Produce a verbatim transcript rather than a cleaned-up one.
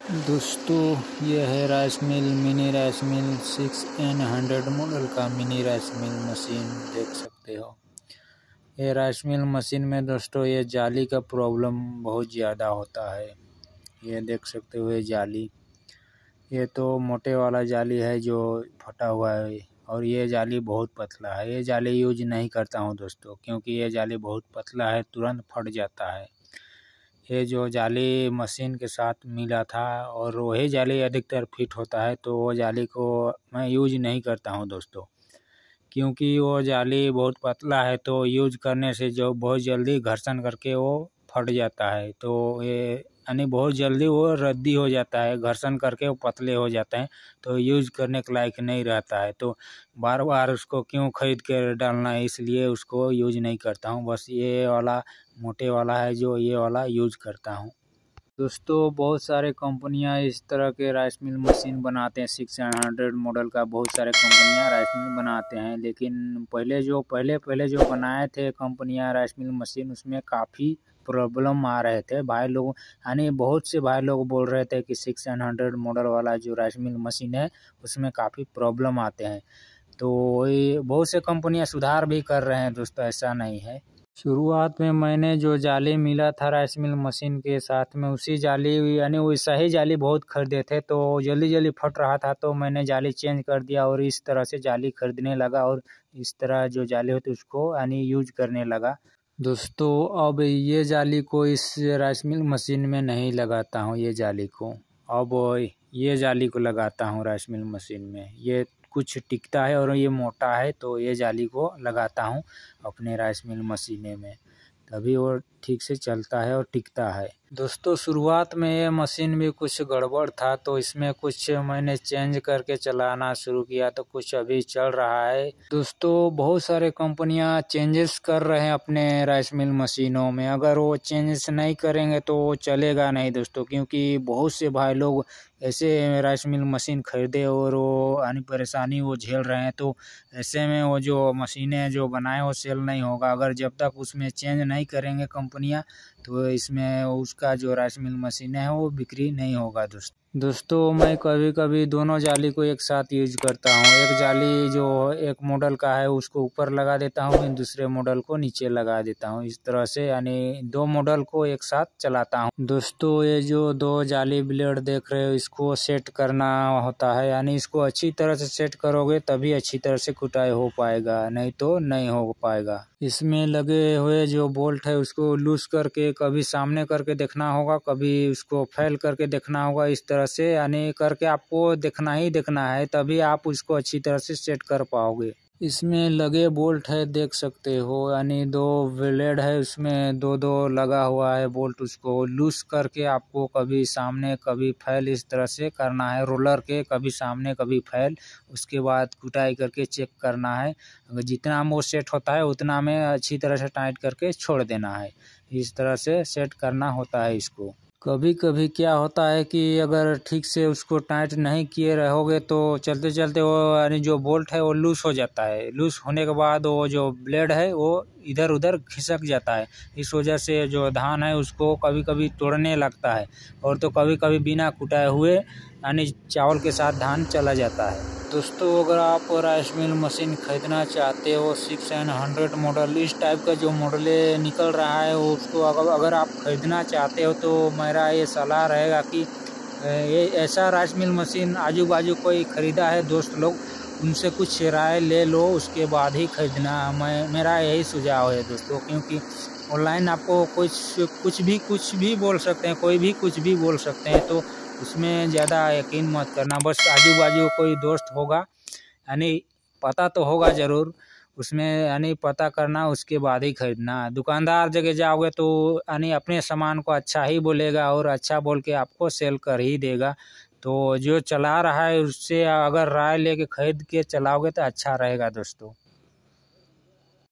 दोस्तों ये है rice mill mini rice mill six N hundred model का मिनी राइस मिल मशीन देख सकते हो। ये राइस मिल मशीन में दोस्तों ये जाली का प्रॉब्लम बहुत ज़्यादा होता है। ये देख सकते हो ये जाली, ये तो मोटे वाला जाली है जो फटा हुआ है और ये जाली बहुत पतला है। ये जाली यूज नहीं करता हूँ दोस्तों, क्योंकि ये जाली बहुत पतला है, तुरंत फट जाता है। ये जो जाली मशीन के साथ मिला था और वही जाली अधिकतर फिट होता है, तो वो जाली को मैं यूज नहीं करता हूं दोस्तों, क्योंकि वो जाली बहुत पतला है। तो यूज करने से जो बहुत जल्दी घर्षण करके वो फट जाता है, तो ये यानी बहुत जल्दी वो रद्दी हो जाता है, घर्षण करके वो पतले हो जाते हैं, तो यूज करने के लायक नहीं रहता है। तो बार बार उसको क्यों खरीद कर डालना है, इसलिए उसको यूज नहीं करता हूँ। बस ये वाला मोटे वाला है जो ये वाला यूज करता हूँ। दोस्तों बहुत सारे कंपनियां इस तरह के राइस मिल मशीन बनाते हैं, सिक्स हंड्रेड मॉडल का बहुत सारे कंपनियां राइस मिल बनाते हैं। लेकिन पहले जो पहले पहले जो बनाए थे कंपनियां राइस मिल मशीन, उसमें काफ़ी प्रॉब्लम आ रहे थे। भाई लोग यानी बहुत से भाई लोग बोल रहे थे कि सिक्स हंड्रेड मॉडल वाला जो राइस मिल मशीन है उसमें काफ़ी प्रॉब्लम आते हैं। तो वही बहुत से कंपनियां सुधार भी कर रहे हैं दोस्तों, ऐसा नहीं है। शुरुआत में मैंने जो जाली मिला था राइस मिल मशीन के साथ में, उसी जाली यानी वैसा ही जाली बहुत खरीदे थे, तो जल्दी जल्दी फट रहा था, तो मैंने जाली चेंज कर दिया और इस तरह से जाली खरीदने लगा और इस तरह जो जाली होती है उसको यानी यूज करने लगा। दोस्तों अब ये जाली को इस राइस मिल मशीन में नहीं लगाता हूँ, ये जाली को अब ये जाली को लगाता हूँ राइस मिल मशीन में। ये कुछ टिकता है और ये मोटा है, तो ये जाली को लगाता हूँ अपने राइस मिल मशीने में, तभी वो ठीक से चलता है और टिकता है। दोस्तों शुरुआत में ये मशीन भी कुछ गड़बड़ था, तो इसमें कुछ मैंने चेंज करके चलाना शुरू किया, तो कुछ अभी चल रहा है। दोस्तों बहुत सारे कंपनियां चेंजेस कर रहे हैं अपने राइस मिल मशीनों में, अगर वो चेंजेस नहीं करेंगे तो वो चलेगा नहीं दोस्तों, क्योंकि बहुत से भाई लोग ऐसे राइस मिल मशीन खरीदे और वो यानी परेशानी वो झेल रहे हैं। तो ऐसे में वो जो मशीनें जो बनाए वो सेल नहीं होगा, अगर जब तक उसमें चेंज नहीं करेंगे कंपनियां, तो इसमें उसका जो राइस मिल मशीन है वो बिक्री नहीं होगा। दोस्तों दोस्तों मैं कभी कभी दोनों जाली को एक साथ यूज करता हूँ। एक जाली जो एक मॉडल का है उसको ऊपर लगा देता हूँ, फिर दूसरे मॉडल को नीचे लगा देता हूँ, इस तरह से यानी दो मॉडल को एक साथ चलाता हूँ। दोस्तों ये जो दो जाली ब्लेड देख रहे हो, इसको सेट करना होता है, यानी इसको अच्छी तरह से सेट करोगे तभी अच्छी तरह से कुटाई हो पाएगा, नहीं तो नहीं हो पाएगा। इसमें लगे हुए जो बोल्ट है उसको लूज करके कभी सामने करके देखना होगा, कभी उसको फैल करके देखना होगा, इस तरह से यानी करके आपको देखना ही देखना है, तभी आप उसको अच्छी तरह से सेट कर पाओगे। इसमें लगे बोल्ट है देख सकते हो, यानी दो ब्लेड है, उसमें दो दो लगा हुआ है बोल्ट, उसको लूज करके आपको कभी सामने कभी फैल इस तरह से करना है, रोलर के कभी सामने कभी फैल, उसके बाद कुटाई करके चेक करना है। अगर जितना वो सेट होता है उतना में अच्छी तरह से टाइट करके छोड़ देना है, इस तरह से सेट करना होता है इसको। कभी कभी क्या होता है कि अगर ठीक से उसको टाइट नहीं किए रहोगे तो चलते चलते वो यानी जो बोल्ट है वो लूज हो जाता है, लूज होने के बाद वो जो ब्लेड है वो इधर उधर खिसक जाता है। इस वजह से जो धान है उसको कभी कभी तोड़ने लगता है, और तो कभी कभी बिना कुटाए हुए यानी चावल के साथ धान चला जाता है। दोस्तों अगर आप राइस मिल मशीन खरीदना चाहते हो सिक्स एन हंड्रेड मॉडल, इस टाइप का जो मॉडल निकल रहा है उसको अगर अगर आप खरीदना चाहते हो, तो मेरा ये सलाह रहेगा कि ये ऐसा राइस मिल मशीन आजू बाजू कोई ख़रीदा है दोस्त लोग, उनसे कुछ राय ले लो, उसके बाद ही खरीदना। मैं मेरा यही सुझाव है दोस्तों, क्योंकि ऑनलाइन आपको कुछ कुछ भी कुछ भी बोल सकते हैं, कोई भी कुछ भी बोल सकते हैं, तो उसमें ज़्यादा यकीन मत करना। बस आजू बाजू कोई दोस्त होगा यानी पता तो होगा ज़रूर, उसमें यानी पता करना, उसके बाद ही खरीदना। दुकानदार जगह जाओगे तो यानी अपने सामान को अच्छा ही बोलेगा और अच्छा बोल के आपको सेल कर ही देगा। तो जो चला रहा है उससे अगर राय लेके खरीद के चलाओगे तो अच्छा रहेगा दोस्तों।